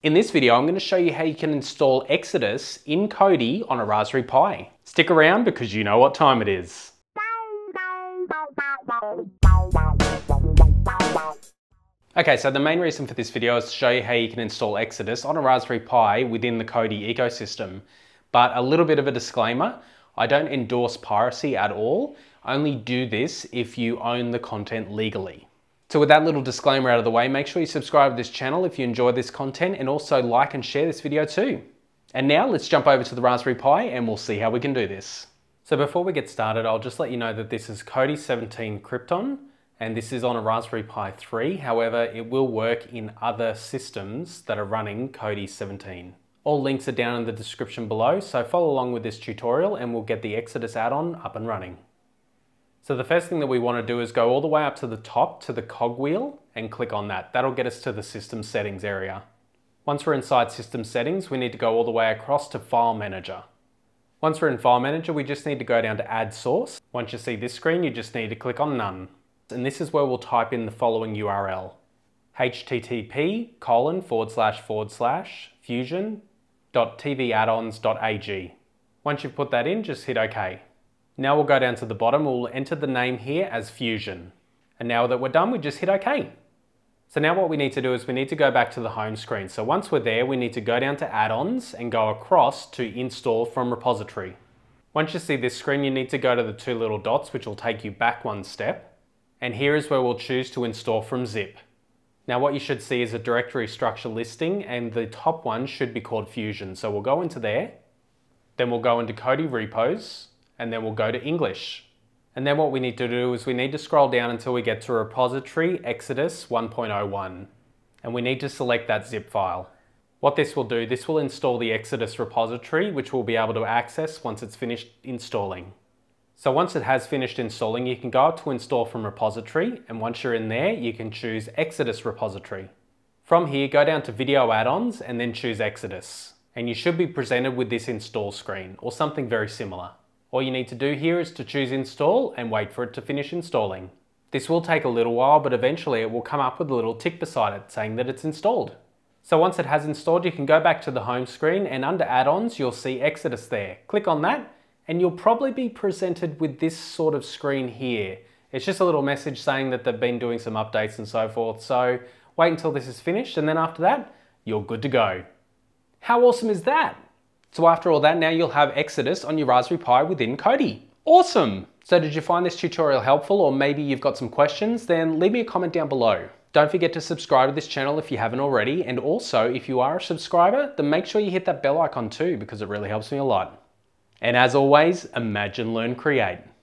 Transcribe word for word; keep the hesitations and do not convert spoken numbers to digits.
In this video, I'm going to show you how you can install Exodus in Kodi on a Raspberry Pi. Stick around because you know what time it is. Okay, so the main reason for this video is to show you how you can install Exodus on a Raspberry Pi within the Kodi ecosystem. But a little bit of a disclaimer, I don't endorse piracy at all. I only do this if you own the content legally. So with that little disclaimer out of the way, make sure you subscribe to this channel if you enjoy this content, and also like and share this video too. And now let's jump over to the Raspberry Pi and we'll see how we can do this. So before we get started, I'll just let you know that this is Kodi seventeen Krypton, and this is on a Raspberry Pi three. However, it will work in other systems that are running Kodi seventeen. All links are down in the description below, so follow along with this tutorial and we'll get the Exodus add-on up and running. So the first thing that we want to do is go all the way up to the top to the cogwheel and click on that. That'll get us to the system settings area. Once we're inside system settings, we need to go all the way across to File Manager. Once we're in File Manager, we just need to go down to Add Source. Once you see this screen, you just need to click on None. And this is where we'll type in the following U R L. http colon forward slash forward slash fusion.tvaddons.ag. Once you've put that in, just hit OK. Now we'll go down to the bottom, we'll enter the name here as Fusion. And now that we're done, we just hit OK. So now what we need to do is we need to go back to the home screen. So once we're there, we need to go down to Add-ons and go across to Install from Repository. Once you see this screen, you need to go to the two little dots, which will take you back one step. And here is where we'll choose to install from zip. Now what you should see is a directory structure listing, and the top one should be called Fusion. So we'll go into there, then we'll go into Kodi repos, and then we'll go to English. And then what we need to do is we need to scroll down until we get to repository Exodus one point oh one. And we need to select that zip file. What this will do, this will install the Exodus repository, which we'll be able to access once it's finished installing. So once it has finished installing, you can go up to Install from Repository, and once you're in there, you can choose Exodus Repository. From here, go down to Video Add-ons and then choose Exodus. And you should be presented with this install screen, or something very similar. All you need to do here is to choose Install and wait for it to finish installing. This will take a little while, but eventually it will come up with a little tick beside it saying that it's installed. So once it has installed, you can go back to the home screen, and under Add-ons, you'll see Exodus there. Click on that, and you'll probably be presented with this sort of screen here. It's just a little message saying that they've been doing some updates and so forth. So wait until this is finished, and then after that, you're good to go. How awesome is that? So after all that, now you'll have Exodus on your Raspberry Pi within Kodi. Awesome! So did you find this tutorial helpful, or maybe you've got some questions? Then leave me a comment down below. Don't forget to subscribe to this channel if you haven't already, and also if you are a subscriber, then make sure you hit that bell icon too, because it really helps me a lot. And as always, imagine, learn, create.